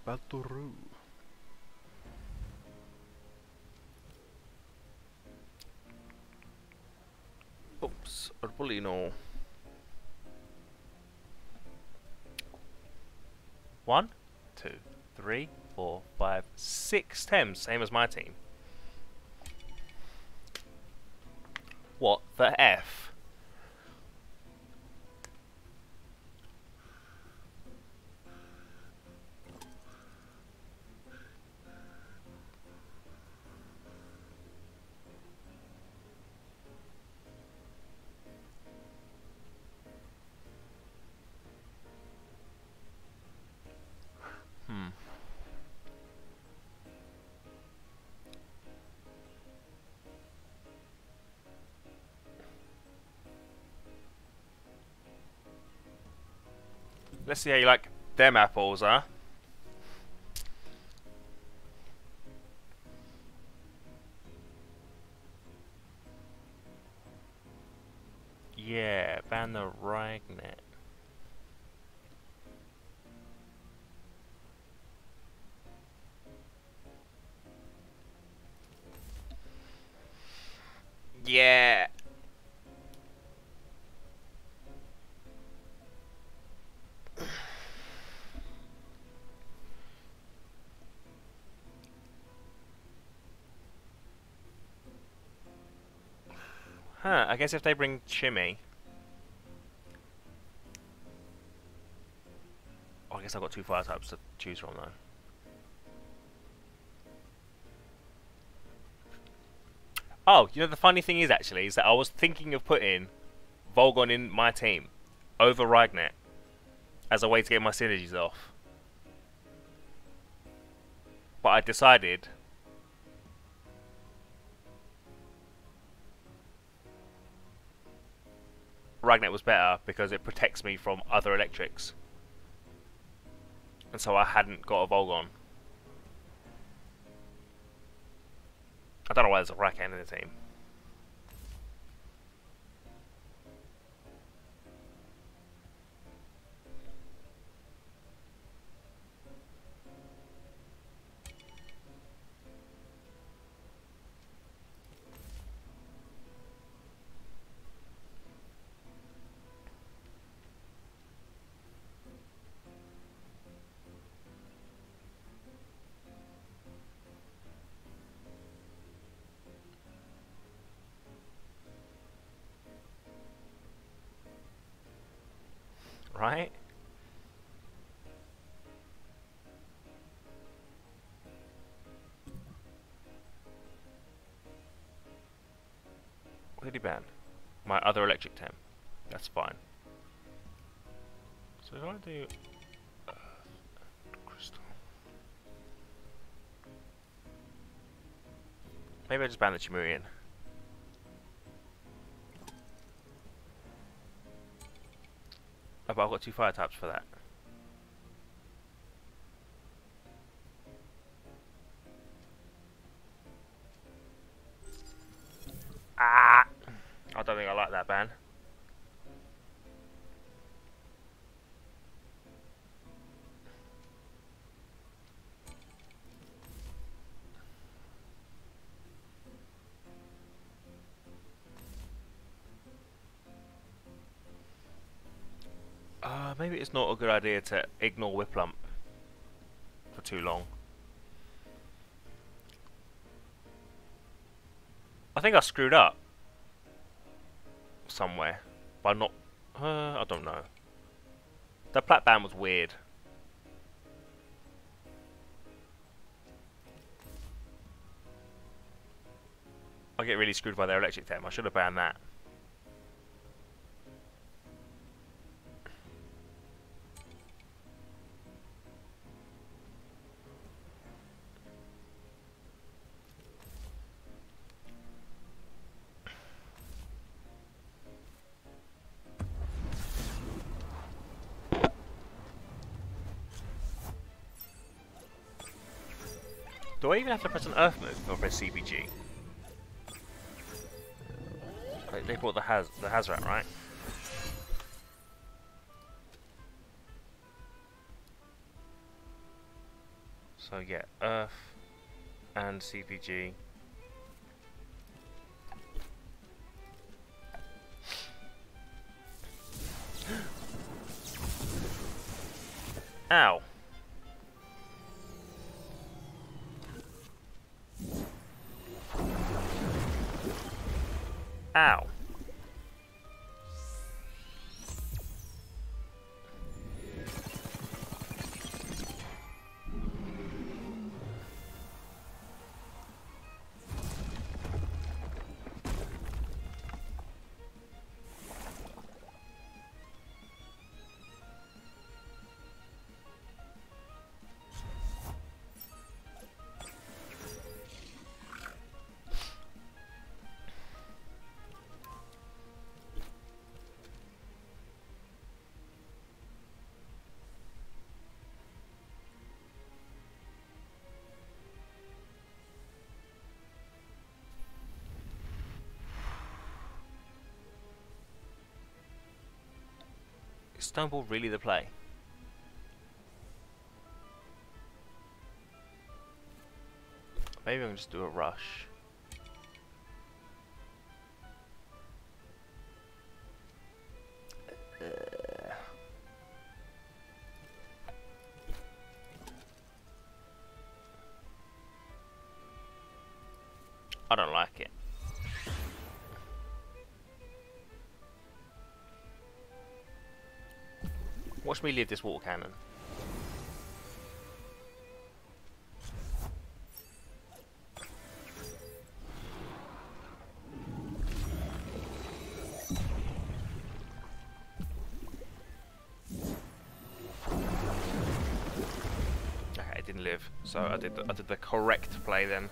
Balturu. Oops, Arbolino. 1, 2, 3, 4, 5, 6 Thames, same as my team. What the F? Let's see how you like them apples, huh? Yeah, ban the Ragnet. Yeah. Huh, I guess if they bring Shimmy... Oh, I guess I've got 2 fire types to choose from though. Oh, you know the funny thing is actually, is that I was thinking of putting Volgon in my team over Ragnet as a way to get my synergies off. But I decided... Ragnet was better because it protects me from other electrics. And so I hadn't got a Volgon. I don't know why there's a Rakan in the team. Right? What did he ban? My other electric tem. That's fine. So if I do... crystal. Maybe I just ban the Chimerian. Oh, but I've got 2 fire types for that. Ah! I don't think I like that ban. Maybe it's not a good idea to ignore Whiplump for too long. I think I screwed up somewhere by not... I don't know. The plat ban was weird. I get really screwed by their electric tem. I should have banned that. Do I even have to press an Earth move or press CBG? Like, they brought the Hazrat, right? So yeah, Earth and CPG. Ow. Ow. Is Stoneball really the play? Maybe I can just do a rush. I don't like it. Watch me leave this water cannon. Okay, it didn't live, so I did the correct play then.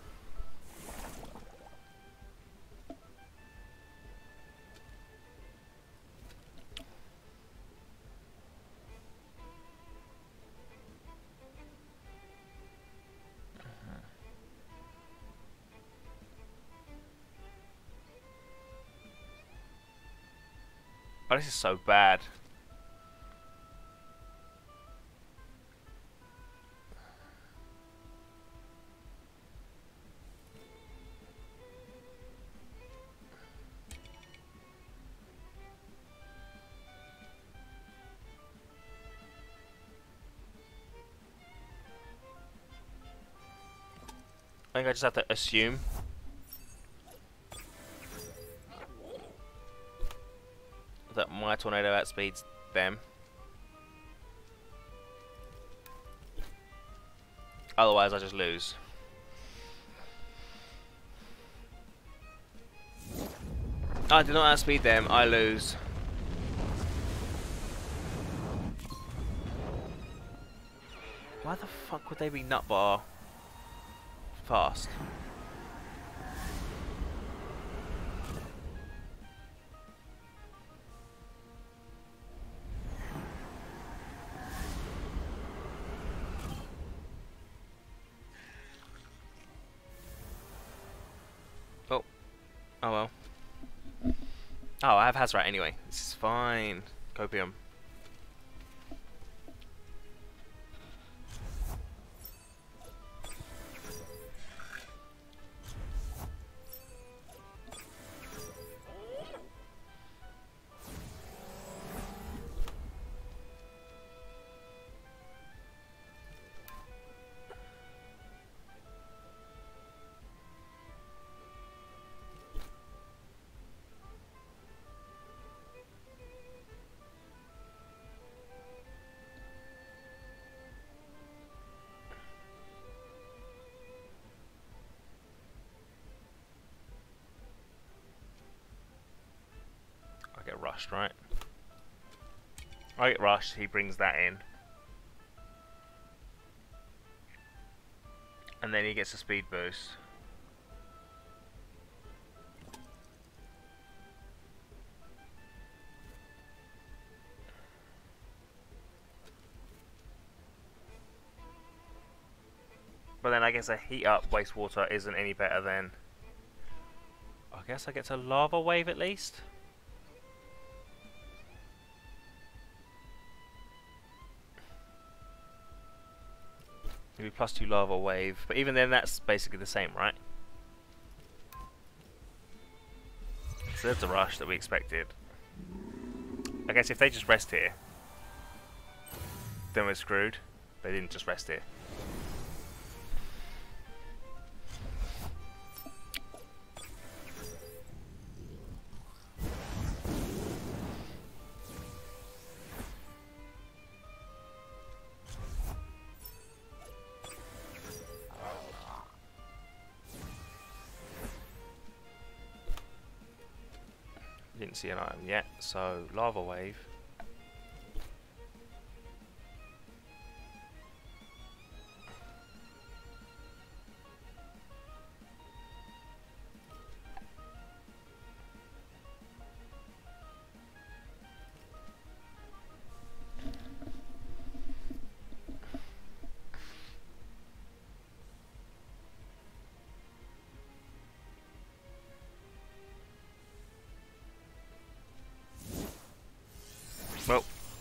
Oh, this is so bad. I think I just have to assume. That my tornado outspeeds them. Otherwise I just lose. I do not outspeed them, I lose. Why the fuck would they be nutbar fast? Oh. Oh well. Oh, I have Hazrat anyway. This is fine. Copium. Get rushed, right? I get rushed, he brings that in. And then he gets a speed boost. But then I guess a heat up wastewater isn't any better than... I guess I get to lava wave at least? Maybe +2 lava wave, but even then that's basically the same, right? So there's the rush that we expected. I guess if they just rest here, then we're screwed. They didn't just rest here. Didn't see an item yet, so lava wave. Well,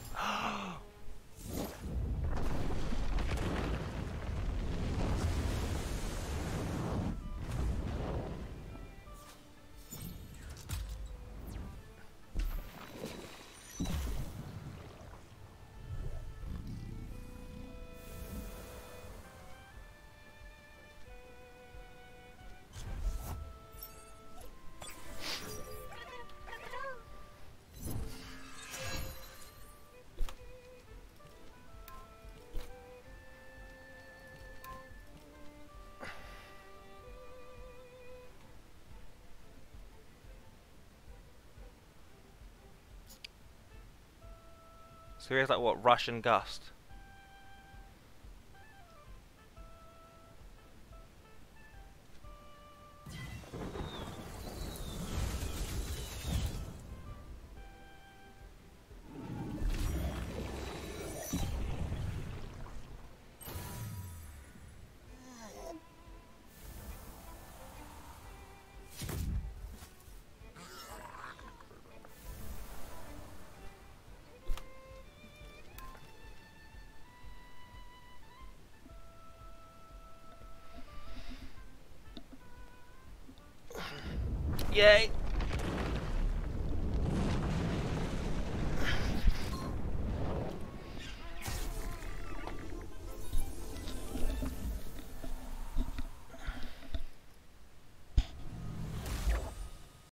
so here's like what, rush and gust. Yay!